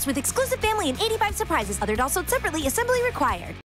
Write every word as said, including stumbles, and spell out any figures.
dolls with exclusive family and eighty-five surprises. Other dolls sold separately. Assembly required.